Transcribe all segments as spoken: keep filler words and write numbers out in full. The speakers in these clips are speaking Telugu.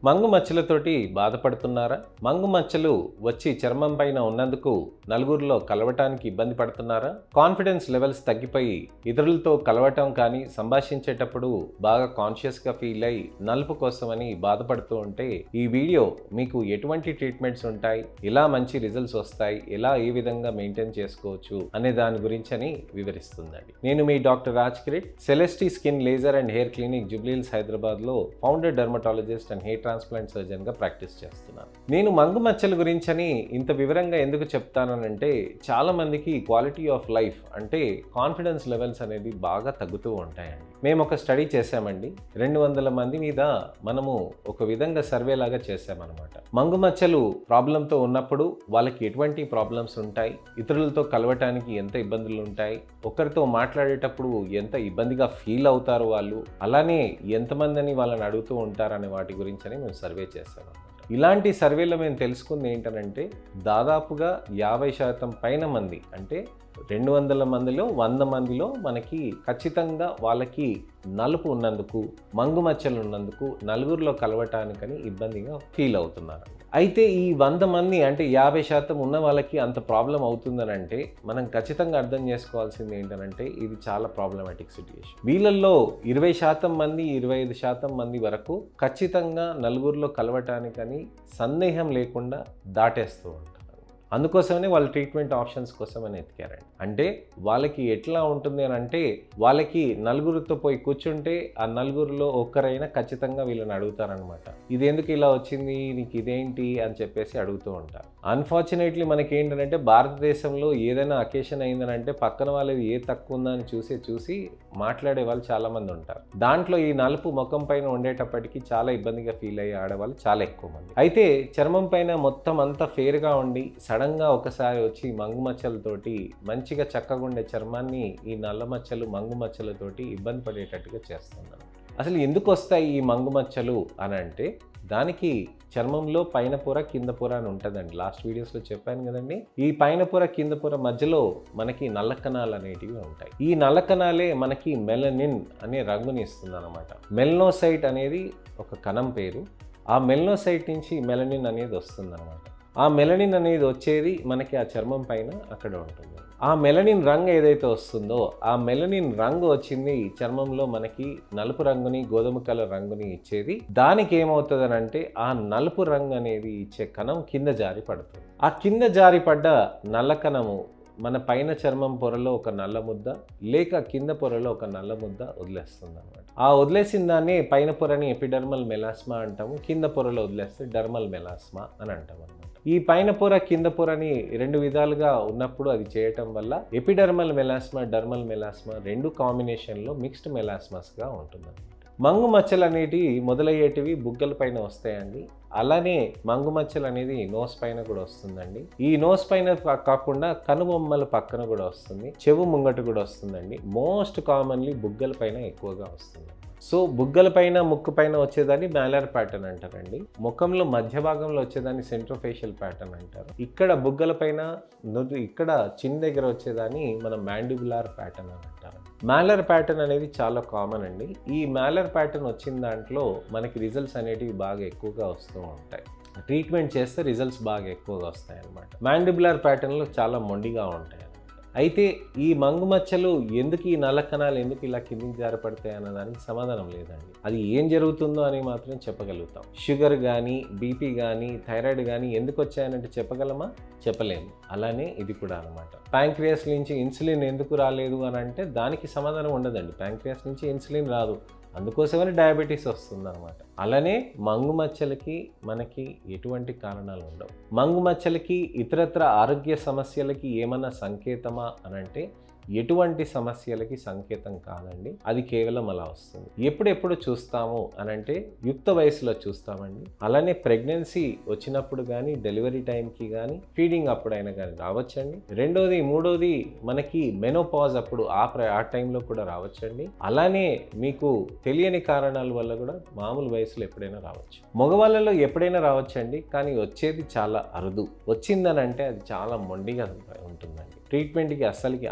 మంగు మచ్చలతోటి బాధపడుతున్నారా? మంగు మచ్చలు వచ్చి చర్మం పైన ఉన్నందుకు నలుగురిలో కలవటానికి ఇబ్బంది పడుతున్నారా? కాన్ఫిడెన్స్ లెవెల్స్ తగ్గిపోయి ఇతరులతో కలవటం కానీ సంభాషించేటప్పుడు బాగా కాన్షియస్గా ఫీల్ అయి నలుపు కోసమని బాధపడుతూ ఉంటే ఈ వీడియో మీకు ఎటువంటి ట్రీట్మెంట్స్ ఉంటాయి, ఎలా మంచి రిజల్ట్స్ వస్తాయి, ఎలా ఏ విధంగా మెయింటైన్ చేసుకోవచ్చు అనే దాని గురించి అని వివరిస్తుందండి. నేను మీ doctor Raj Kirit, సెలెస్టీ skin laser and hair clinic Jubilee Hills హైదరాబాద్లో founder dermatologist and hair transplant సర్జన్గా ప్రాక్టీస్ చేస్తున్నాను. నేను మంగు మచ్చల గురించని ఇంత వివరంగా ఎందుకు చెప్తానంటే చాలా మందికి క్వాలిటీ ఆఫ్ లైఫ్ అంటే కాన్ఫిడెన్స్ లెవెల్స్ అనేది బాగా తగ్గుతూ ఉంటాయండి. మేము ఒక స్టడీ చేసామండి. రెండు వందల మంది మీద మనము ఒక విధంగా సర్వే లాగా చేసామన్నమాట. మంగు మచ్చలు ప్రాబ్లంతో ఉన్నప్పుడు వాళ్ళకి ఎటువంటి ప్రాబ్లమ్స్ ఉంటాయి, ఇతరులతో కలవటానికి ఎంత ఇబ్బందులు ఉంటాయి, ఒకరితో మాట్లాడేటప్పుడు ఎంత ఇబ్బందిగా ఫీల్ అవుతారు వాళ్ళు, అలానే ఎంతమందిని వాళ్ళని అడుగుతూ ఉంటారనే వాటి గురించి అని మేము సర్వే చేసాము. ఇలాంటి సర్వేలో మేము తెలుసుకుంది ఏంటంటే దాదాపుగా యాభై శాతం పైన మంది అంటే రెండు వందల మందిలో వంద మందిలో మనకి ఖచ్చితంగా వాళ్ళకి నలుపు ఉన్నందుకు, మంగు మచ్చలు ఉన్నందుకు నలుగురిలో కలవటానికని ఇబ్బందిగా ఫీల్ అవుతున్నారు. అయితే ఈ వంద మంది అంటే యాభై శాతం ఉన్న వాళ్ళకి అంత ప్రాబ్లం అవుతుందని అంటే మనం ఖచ్చితంగా అర్థం చేసుకోవాల్సింది ఏంటంటే ఇది చాలా ప్రాబ్లమాటిక్ సిట్యుయేషన్. వీళ్ళల్లో ఇరవై శాతం మంది ఇరవై ఐదు శాతం మంది వరకు ఖచ్చితంగా నలుగురిలో కలవటానికని సందేహం లేకుండా దాటేస్తూ ఉంటారు. అందుకోసమనే వాళ్ళు ట్రీట్మెంట్ ఆప్షన్స్ కోసం అని ఎతికారండి. అంటే వాళ్ళకి ఎట్లా ఉంటుంది అని అంటే వాళ్ళకి నలుగురితో పోయి కూర్చుంటే ఆ నలుగురిలో ఒక్కరైనా ఖచ్చితంగా వీళ్ళని అడుగుతారనమాట. ఇది ఎందుకు ఇలా వచ్చింది, నీకు ఇదేంటి అని చెప్పేసి అడుగుతూ ఉంటారు. అన్ఫార్చునేట్లీ మనకి ఏంటంటే భారతదేశంలో ఏదైనా అకేషన్ అయిందని అంటే పక్కన వాళ్ళది ఏ తక్కువ ఉందా అని చూసి చూసి మాట్లాడే వాళ్ళు చాలామంది ఉంటారు. దాంట్లో ఈ నలుపు ముఖం పైన ఉండేటప్పటికీ చాలా ఇబ్బందిగా ఫీల్ అయ్యే ఆడవాళ్ళు చాలా ఎక్కువ మంది. అయితే చర్మం పైన మొత్తం అంతా ఫేర్గా ఉండి సడన్గా ఒకసారి వచ్చి మంగు మచ్చలతోటి మంచిగా చక్కగా ఉండే చర్మాన్ని ఈ నల్ల మచ్చలు మంగు మచ్చలతోటి ఇబ్బంది పడేటట్టుగా చేస్తున్నారు. అసలు ఎందుకు వస్తాయి ఈ మంగు మచ్చలు అని అంటే దానికి చర్మంలో పైన పొర కింద పొర అని ఉంటుందండి. లాస్ట్ వీడియోస్లో చెప్పాను కదండి. ఈ పైన పొర కింద పొర మధ్యలో మనకి నల్ల కణాలు అనేటివి ఉంటాయి. ఈ నల్ల కణాలే మనకి మెలనిన్ అనే రంగుని ఇస్తుంది అనమాట. మెలనోసైట్ అనేది ఒక కణం పేరు. ఆ మెలనోసైట్ నుంచి మెలనిన్ అనేది వస్తుంది అనమాట. ఆ మెలనిన్ అనేది వచ్చేది మనకి ఆ చర్మం పైన అక్కడ ఉంటుంది. ఆ మెలనిన్ రంగు ఏదైతే వస్తుందో ఆ మెలనిన్ రంగు వచ్చింది చర్మంలో మనకి నలుపు రంగుని గోధుమ కలర్ రంగుని ఇచ్చేది. దానికి ఏమవుతుంది అని అంటే ఆ నలుపు రంగు అనేది ఇచ్చే కణం కింద జారి పడుతుంది. ఆ కింద జారి పడ్డ నల్ల కణము మన పైన చర్మం పొరలో ఒక నల్ల ముద్ద లేక కింద పొరలో ఒక నల్ల ముద్ద వదిలేస్తుంది అనమాట. ఆ వదిలేసిన దాన్ని పైన పొరని ఎపిడర్మల్ మెలాస్మా అంటాము, కింద పొరలో వదిలేస్తే డర్మల్ మెలాస్మా అని అంటాం అనమాట. ఈ పైన పొర కింద పొరని రెండు విధాలుగా ఉన్నప్పుడు అది చేయటం వల్ల ఎపిడర్మల్ మెలాస్మా డర్మల్ మెలాస్మా రెండు కాంబినేషన్లో మిక్స్డ్ మెలాస్మాస్గా ఉంటుంది. మంగు మచ్చలు అనేటివి మొదలయ్యేటివి బుగ్గల పైన వస్తాయండి. అలానే మంగు మచ్చలు అనేది నోస్ పైన కూడా వస్తుందండి. ఈ నోస్ పైన కాకుండా కనుబొమ్మల పక్కన కూడా వస్తుంది, చెవు ముంగట కూడా వస్తుందండి. మోస్ట్ కామన్లీ బుగ్గల పైన ఎక్కువగా వస్తుంది. సో బుగ్గల పైన ముక్కు పైన వచ్చేదాన్ని మ్యాలర్ ప్యాటర్న్ అంటారండి. ముఖంలో మధ్య భాగంలో వచ్చేదాన్ని సెంట్రోఫేషియల్ ప్యాటర్న్ అంటారు. ఇక్కడ బుగ్గల పైన ఇక్కడ చిన్న దగ్గర వచ్చేదాన్ని మనం మ్యాండిబులార్ ప్యాటర్న్ అని అంటారు. మ్యాలర్ ప్యాటర్న్ అనేది చాలా కామన్ అండి. ఈ మ్యాలర్ ప్యాటర్న్ వచ్చిన దాంట్లో మనకి రిజల్ట్స్ అనేటివి బాగా ఎక్కువగా వస్తూ ఉంటాయి. ట్రీట్మెంట్ చేస్తే రిజల్ట్స్ బాగా ఎక్కువగా వస్తాయి అన్నమాట. మ్యాండిబులార్ ప్యాటర్న్లో చాలా మొండిగా ఉంటాయి. అయితే ఈ మంగు మచ్చలు ఎందుకు ఈ నల్ల కణాలు ఎందుకు ఇలా కిందికి జారపడతాయి అన్నదానికి సమాధానం లేదండి. అది ఏం జరుగుతుందో అని మాత్రం చెప్పగలుగుతాం. షుగర్ కానీ బీపీ కానీ థైరాయిడ్ కానీ ఎందుకు వచ్చాయనంటే చెప్పగలమా? చెప్పలేము. అలానే ఇది కూడా అనమాట. ప్యాంక్రియాస్ నుంచి ఇన్సులిన్ ఎందుకు రాలేదు అని అంటే దానికి సమాధానం ఉండదండి. ప్యాంక్రియాస్ నుంచి ఇన్సులిన్ రాదు, అందుకోసమని డయాబెటీస్ వస్తుంది అనమాట. అలానే మంగు మచ్చలకి మనకి ఎటువంటి కారణాలు ఉండవు. మంగు మచ్చలకి ఇతరత్ర ఆరోగ్య సమస్యలకి ఏమన్నా సంకేతమా అని అంటే ఎటువంటి సమస్యలకి సంకేతం కాదండి. అది కేవలం అలా వస్తుంది. ఎప్పుడెప్పుడు చూస్తాము అని అంటే యుక్త వయసులో చూస్తామండి. అలానే ప్రెగ్నెన్సీ వచ్చినప్పుడు కానీ డెలివరీ టైంకి కానీ ఫీడింగ్ అప్పుడైనా కానీ రావచ్చండి. రెండోది మూడోది మనకి మెనోపాజ్ అప్పుడు ఆ ప్ర ఆ టైంలో కూడా రావచ్చండి. అలానే మీకు తెలియని కారణాల వల్ల కూడా మామూలు వయసులో ఎప్పుడైనా రావచ్చు. మగవాళ్ళలో ఎప్పుడైనా రావచ్చండి, కానీ వచ్చేది చాలా అరుదు. వచ్చిందని అంటే అది చాలా మొండిగా ఉంటుందండి. ట్రీట్మెంట్కి అస్సలకి అనగదు,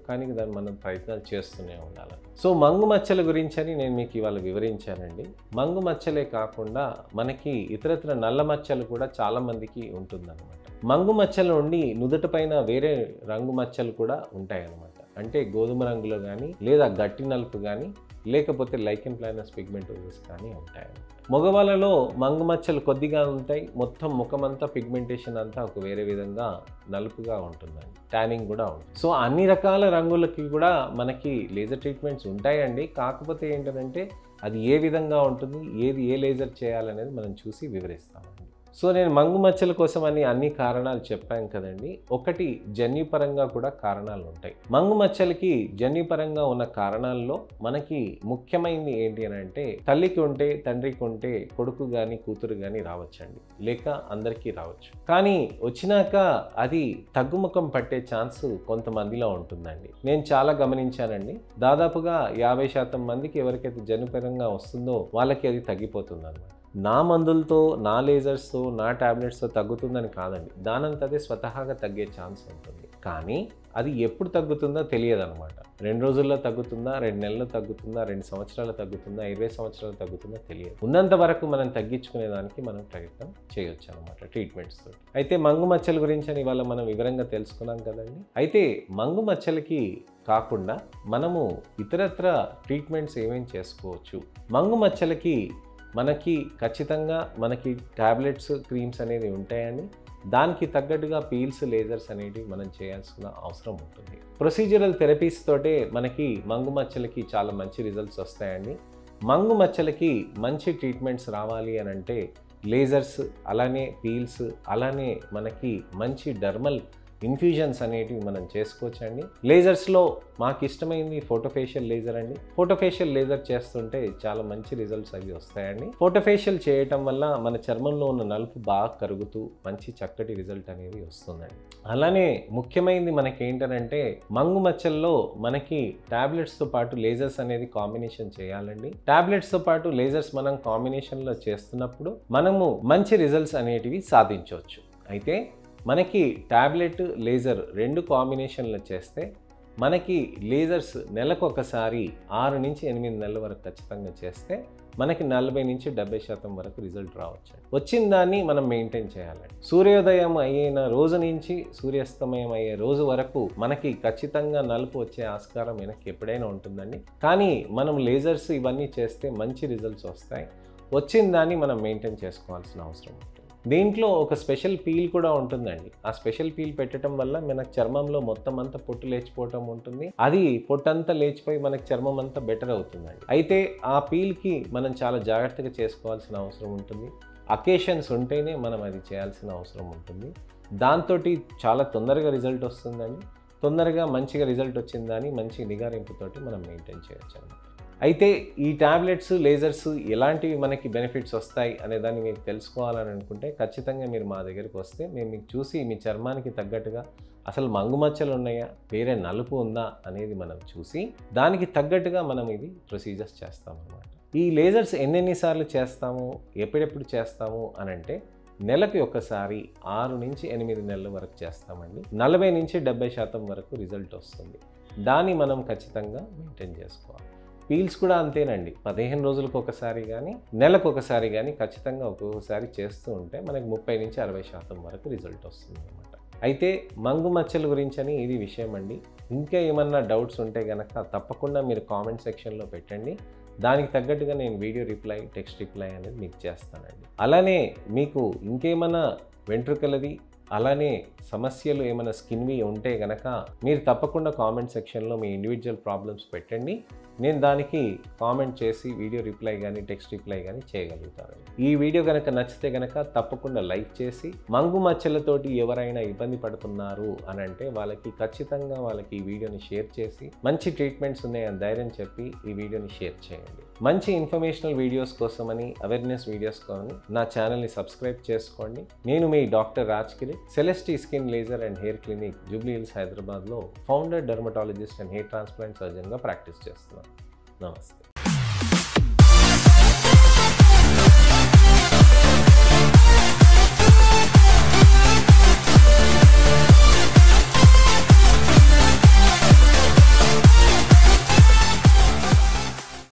కానీ దాన్ని మనం ప్రయత్నాలు చేస్తూనే ఉండాలి. సో మంగు మచ్చల గురించి అని నేను మీకు ఇవాళ వివరించానండి. మంగు మచ్చలే కాకుండా మనకి ఇతరత్ర నల్ల మచ్చలు కూడా చాలామందికి ఉంటుందన్నమాట. మంగు మచ్చల నుండి నుదుటిపైన వేరే రంగు మచ్చలు కూడా ఉంటాయన్నమాట. అంటే గోధుమ రంగులో కానీ లేదా గట్టి నలుపు కానీ లేకపోతే లైకెన్ ప్లానస్ పిగ్మెంటోసిస్ కానీ ఉంటాయి. మగవాళ్ళలో మంగు మచ్చలు కొద్దిగా ఉంటాయి, మొత్తం ముఖమంతా పిగ్మెంటేషన్ అంతా ఒక వేరే విధంగా నలుపుగా ఉంటుందండి, ట్యానింగ్ కూడా ఉంటుంది. సో అన్ని రకాల రంగులకి కూడా మనకి లేజర్ ట్రీట్మెంట్స్ ఉంటాయండి. కాకపోతే ఏంటంటే అది ఏ విధంగా ఉంటుంది, ఏది ఏ లేజర్ చేయాలనేది మనం చూసి వివరిస్తామండి. సో నేను మంగు మచ్చల కోసం అని అన్ని కారణాలు చెప్పాను కదండి. ఒకటి జన్యుపరంగా కూడా కారణాలు ఉంటాయి. మంగు మచ్చలకి జన్యుపరంగా ఉన్న కారణాల్లో మనకి ముఖ్యమైనది ఏంటి అని అంటే తల్లికి ఉంటే తండ్రికి ఉంటే కొడుకు కానీ కూతురు కానీ రావచ్చండి, లేక అందరికీ రావచ్చు. కానీ వచ్చినాక అది తగ్గుముఖం పట్టే ఛాన్స్ కొంతమందిలో ఉంటుందండి. నేను చాలా గమనించానండి. దాదాపుగా యాభై శాతం మందికి ఎవరికైతే జన్యుపరంగా వస్తుందో వాళ్ళకి అది తగ్గిపోతుంది అన్నమాట. నా మందులతో, నా లేజర్స్తో, నా ట్యాబ్లెట్స్తో తగ్గుతుందని కాదండి, దానంతదే స్వతహాగా తగ్గే ఛాన్స్ ఉంటుంది. కానీ అది ఎప్పుడు తగ్గుతుందో తెలియదు అనమాట. రెండు రోజుల్లో తగ్గుతుందా, రెండు నెలల్లో తగ్గుతుందా, రెండు సంవత్సరాలు తగ్గుతుందా, ఇరవై సంవత్సరాలు తగ్గుతుందా తెలియదు. ఉన్నంత వరకు మనం తగ్గించుకునే దానికి మనం ప్రయత్నం చేయొచ్చు అనమాట ట్రీట్మెంట్స్ తోటి. అయితే మంగు మచ్చల గురించి అని ఇవాళ మనం వివరంగా తెలుసుకున్నాం కదండి. అయితే మంగు మచ్చలకి కాకుండా మనము ఇతరత్ర ట్రీట్మెంట్స్ ఏమేమి చేసుకోవచ్చు. మంగు మచ్చలకి మనకి ఖచ్చితంగా మనకి ట్యాబ్లెట్స్, క్రీమ్స్ అనేవి ఉంటాయని, దానికి తగ్గట్టుగా పీల్స్, లేజర్స్ అనేవి మనం చేయాల్సిన అవసరం ఉంటుంది. ప్రొసీజరల్ థెరపీస్ తోటే మనకి మంగు మచ్చలకి చాలా మంచి రిజల్ట్స్ వస్తాయండి. మంగు మచ్చలకి మంచి ట్రీట్మెంట్స్ రావాలి అని అంటే లేజర్స్, అలానే పీల్స్, అలానే మనకి మంచి డర్మల్ ఇన్ఫ్యూజన్స్ అనేటివి మనం చేసుకోవచ్చండి. లేజర్స్లో మాకు ఇష్టమైంది ఫోటోఫేషియల్ లేజర్ అండి. ఫోటోఫేషియల్ లేజర్ చేస్తుంటే చాలా మంచి రిజల్ట్స్ అవి వస్తాయండి. ఫోటోఫేషియల్ చేయటం వల్ల మన చర్మంలో ఉన్న నలుపు బాగా కరుగుతూ మంచి చక్కటి రిజల్ట్ అనేది వస్తుందండి. అలానే ముఖ్యమైనది మనకి ఏంటంటే మంగు మచ్చల్లో మనకి టాబ్లెట్స్తో పాటు లేజర్స్ అనేది కాంబినేషన్ చేయాలండి. టాబ్లెట్స్తో పాటు లేజర్స్ మనం కాంబినేషన్లో చేస్తున్నప్పుడు మనము మంచి రిజల్ట్స్ అనేటివి సాధించవచ్చు. అయితే మనకి టాబ్లెట్, లేజర్ రెండు కాంబినేషన్లో చేస్తే మనకి లేజర్స్ నెలకు ఒకసారి ఆరు నుంచి ఎనిమిది నెలల వరకు ఖచ్చితంగా చేస్తే మనకి నలభై నుంచి డెబ్బై శాతం వరకు రిజల్ట్ రావచ్చు. వచ్చిన దాన్ని మనం మెయింటైన్ చేయాలండి. సూర్యోదయం అయిన రోజు నుంచి సూర్యాస్తమయం అయ్యే రోజు వరకు మనకి ఖచ్చితంగా నలుపు వచ్చే ఆస్కారం వెనక్కి ఎప్పుడైనా ఉంటుందండి. కానీ మనం లేజర్స్ ఇవన్నీ చేస్తే మంచి రిజల్ట్స్ వస్తాయి. వచ్చిన దాన్ని మనం మెయింటైన్ చేసుకోవాల్సిన అవసరం ఉంటుంది. దీంట్లో ఒక స్పెషల్ పీల్ కూడా ఉంటుందండి. ఆ స్పెషల్ పీల్ పెట్టడం వల్ల మనకు చర్మంలో మొత్తం అంతా పొట్టు లేచిపోవటం ఉంటుంది. అది పొట్టంతా లేచిపోయి మనకి చర్మం అంతా బెటర్ అవుతుందండి. అయితే ఆ పీల్కి మనం చాలా జాగ్రత్తగా చేసుకోవాల్సిన అవసరం ఉంటుంది. అకేషన్స్ ఉంటేనే మనం అది చేయాల్సిన అవసరం ఉంటుంది. దాంతో చాలా తొందరగా రిజల్ట్ వస్తుందండి. తొందరగా మంచిగా రిజల్ట్ వచ్చిందని మంచి నిగారింపుతోటి మనం మెయింటైన్ చేయొచ్చు అన్నమాట. అయితే ఈ టాబ్లెట్స్, లేజర్స్ ఎలాంటివి మనకి బెనిఫిట్స్ వస్తాయి అనే దాన్ని మీకు తెలుసుకోవాలని అనుకుంటే ఖచ్చితంగా మీరు మా దగ్గరికి వస్తే మేము మీకు చూసి మీ చర్మానికి తగ్గట్టుగా అసలు మంగు మచ్చలు ఉన్నాయా, వేరే నలుపు ఉందా అనేది మనం చూసి దానికి తగ్గట్టుగా మనం ఇది ప్రొసీజర్స్ చేస్తామన్నమాట. ఈ లేజర్స్ ఎన్నెన్నిసార్లు చేస్తాము, ఎప్పుడెప్పుడు చేస్తాము అని అంటే నెలకు ఒకసారి ఆరు నుంచి ఎనిమిది నెలల వరకు చేస్తామండి. నలభై నుంచి డెబ్బై శాతం వరకు రిజల్ట్ వస్తుంది. దాన్ని మనం ఖచ్చితంగా మెయింటైన్ చేసుకోవాలి. పీల్స్ కూడా అంతేనండి. పదిహేను రోజులకు ఒకసారి కానీ నెలకు ఒకసారి కానీ ఖచ్చితంగా ఒక్కొక్కసారి చేస్తూ ఉంటే మనకి ముప్పై నుంచి అరవై శాతం వరకు రిజల్ట్ వస్తుంది అన్నమాట. అయితే మంగు మచ్చల గురించి అని ఇది విషయం అండి. ఇంకా ఏమన్నా డౌట్స్ ఉంటే కనుక తప్పకుండా మీరు కామెంట్ సెక్షన్లో పెట్టండి. దానికి తగ్గట్టుగా నేను వీడియో రిప్లై, టెక్స్ట్ రిప్లై అనేది మీకు చేస్తానండి. అలానే మీకు ఇంకేమైనా వెంట్రుకలది అలానే సమస్యలు ఏమైనా స్కిన్వి ఉంటే కనుక మీరు తప్పకుండా కామెంట్ సెక్షన్లో మీ ఇండివిజువల్ ప్రాబ్లమ్స్ పెట్టండి. నేను దానికి కామెంట్ చేసి వీడియో రిప్లై కానీ టెక్స్ట్ రిప్లై కానీ చేయగలుగుతాను. ఈ వీడియో కనుక నచ్చితే కనుక తప్పకుండా లైక్ చేసి మంగు మచ్చలతోటి ఎవరైనా ఇబ్బంది పడుతున్నారు అని అంటే వాళ్ళకి ఖచ్చితంగా వాళ్ళకి ఈ వీడియోని షేర్ చేసి మంచి ట్రీట్మెంట్స్ ఉన్నాయని ధైర్యం చెప్పి ఈ వీడియోని షేర్ చేయండి. మంచి ఇన్ఫర్మేషనల్ వీడియోస్ కోసమని, అవేర్నెస్ వీడియోస్ కోసమని నా ఛానల్ని సబ్స్క్రైబ్ చేసుకోండి. నేను మీ doctor Raj Kirit, సెలెస్టీ skin laser and hair clinic, Jubilee Hills, హైదరాబాద్లో founder, dermatologist and hair transplant సర్జన్గా ప్రాక్టీస్ చేస్తున్నాను. నమస్తే.